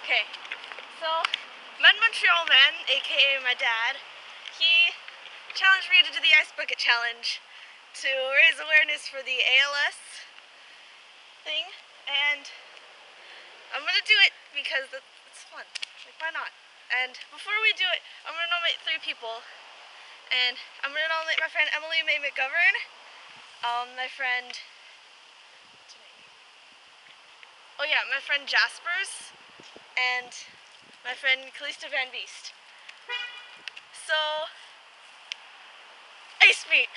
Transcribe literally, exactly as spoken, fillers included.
Okay, so my Montreal man, aka my dad, he challenged me to do the ice bucket challenge to raise awareness for the A L S thing, and I'm gonna do it because it's fun. Like, why not? And before we do it, I'm gonna nominate three people, and I'm gonna nominate my friend Emily May McGovern, um, my friend. Oh yeah, my friend Jaspers, and my friend Calista Van Beest. So, ice me!